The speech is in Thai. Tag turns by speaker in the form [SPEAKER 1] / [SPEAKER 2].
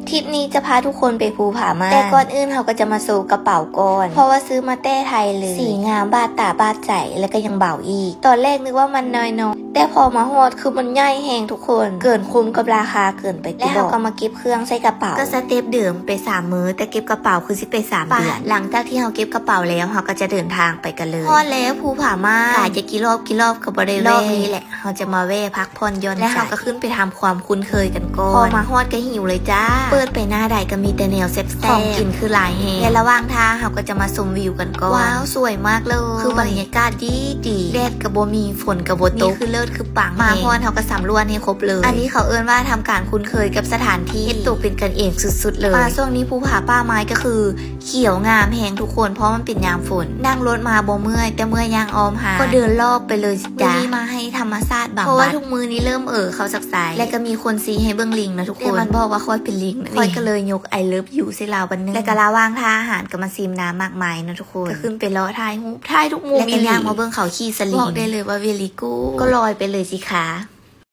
[SPEAKER 1] ทริปนี้จะพาทุกคนไปภูผาม่านแต่ก่อนอื่นเราก็จะมาโซกระเป๋าก่อนเพราะว่าซื้อมาแต่ไทยเลยสีงามบาดตาบาดใจแล้วก็ยังเบาอีกตอนแรกนึกว่ามันน้อยๆแต่พอมาฮอดคือมันใหญ่แหงทุกคนเกินคุ้มกับราคาเกินไปแล้วเราก็มาเก็บเครื่องใส่กระเป๋าก็สเต็ปเดิมไป3 มื้อแต่เก็บกระเป๋าคือสิไป3 เดือนหลังจากที่เราเก็บกระเป๋าแล้วเราก็จะเดินทางไปกันเลยฮอดแล้วภูผาม่านจะกี่รอบก็บ่ได้รอบนี้แหละเราจะมาแวะพักผ่อนหย่อนใจแล้วเราก็ขึ้นไปทำความคุ้นเคยกันก่อนพอมาฮอดก็หิวเลยจ้าเปิดไปหน้าใดก็มีแต่แนวแซ่บของกินคือหลายแฮงและระหว่างทางเราก็จะมาชมวิวกันก่อนว้าวสวยมากเลยคือบรรยากาศดีแดดก็บ่มีฝนก็บ่ตกนี่คือเลิศคือปังมาฮอดเราก็สำรวจให้ครบเลยอันนี้เขาเอิ้นว่าทำการคุ้นเคยกับสถานที่ตัวเป็นกันเองสุดๆเลยมาช่วงนี้ภูผาป่าไม้ก็คือเขียวงามแฮงทุกคนเพราะมันเป็นยามฝนนั่งรถมาบ่เมื่อยแต่เมื่อยยางออมหาก็เดินรอบไปเลยจ้ามาให้ธรรมชาติบางเพราะว่าทุกมือนี้เริ่มเขาสักสายและก็มีคนซีให้เบื้องลิงนะทุกคนมันบอกว่าค่อยเป็นลิงค่อยก็เลยยกไอเลิฟอยู่ใส่ลาวบันนึงและก็ลาวางท่าอาหารก็มาซีมน้ำมากมายนะทุกคนก็ขึ้นไปล้อถ่ายทุกมุมและก็ย่างมาเบื้องเขาขี่สลิงบอกได้เลยว่าเวลิกูก็ลอยไปเลยสิคะ